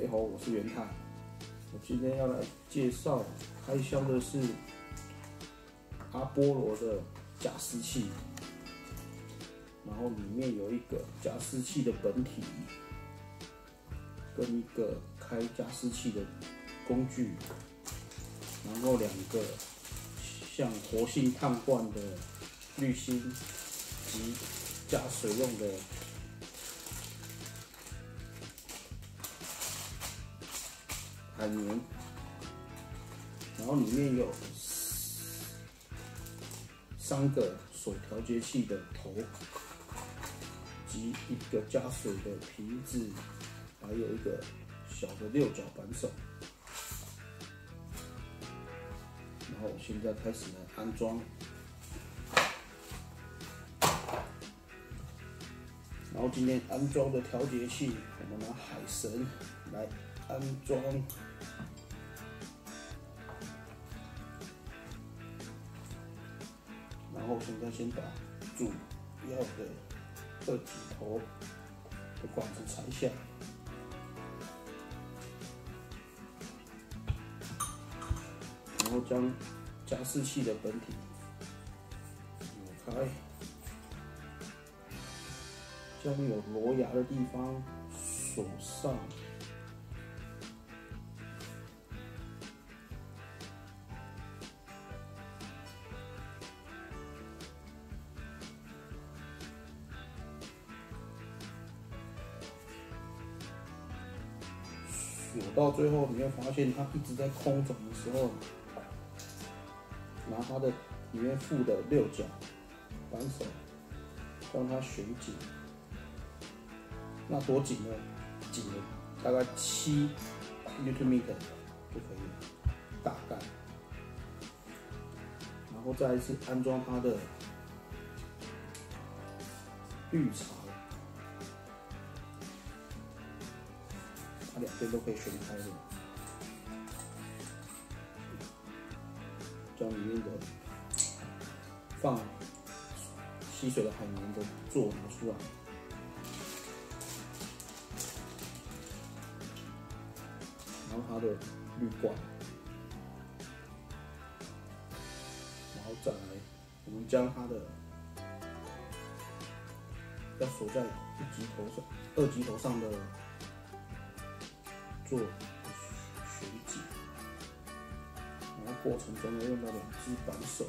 好，我是元太。我今天要来介绍开箱的是阿波罗的加湿器，然后里面有一个加湿器的本体，跟一个开加湿器的工具，然后两个像活性炭罐的滤芯及加水用的海绵，然后里面有3个手调节器的头，及一个加水的瓶子，还有一个小的6角扳手。然后我现在开始来安装。然后今天安装的调节器，我们拿海绳来安装。然后现在先把主要的2级头的管子拆下，然后将加湿器的本体扭开，将有螺牙的地方锁上。锁到最后，你会发现它一直在空转的时候，拿它的里面附的6角扳手让它旋紧。那多紧呢？紧了大概7 Nm 就可以了，大概。然后再一次安装它的滤槽。它2边都可以旋开的，将里面的放吸水的海绵的座拿出来，然后它的滤罐，然后再来，我们将它的要锁在1级头上、2级头上的做旋紧，然后过程中要用到2只扳手，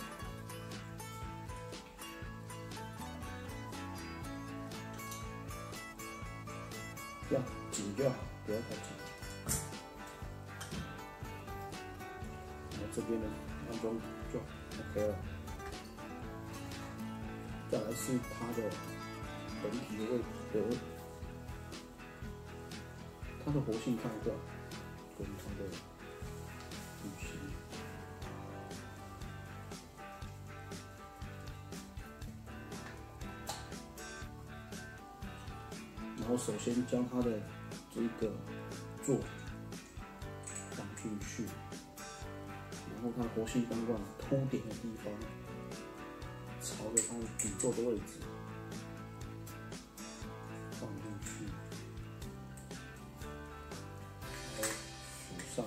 这样紧就好，不要太紧。然后这边的安装就 OK 了。再来是它的本体的位置。它的活性炭罐跟它的滤芯，然后首先将它的这个座放进去，然后它活性炭罐凸点的地方朝着它的底座的位置放进去。上，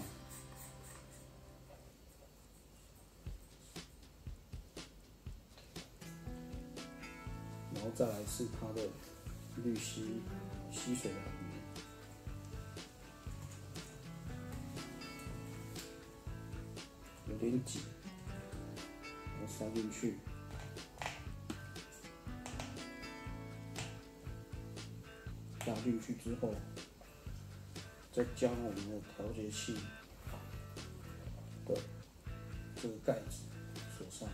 然后再来是它的滤芯吸水的海绵，有点紧，然后塞进去，加进去之后。再将我们的调节器的这个盖子锁上，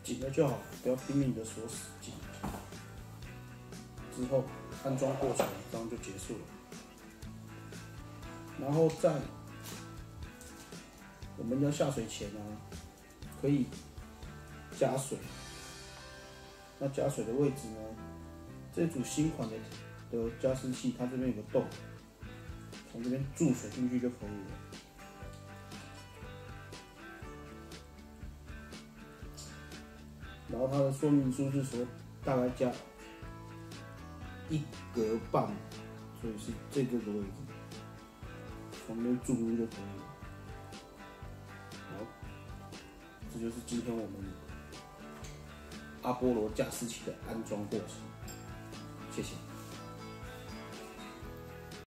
紧了就好，不要拼命的锁死紧。之后安装过程这样就结束了。然后在我们要下水前啊，可以加水。那加水的位置呢？这组新款的加湿器，它这边有个洞，从这边注水进去就可以了。然后它的说明书是说，大概加1格半，所以是这个位置，从这边注入就可以了。好，这就是今天我们阿波罗加湿器的安装过程。谢谢。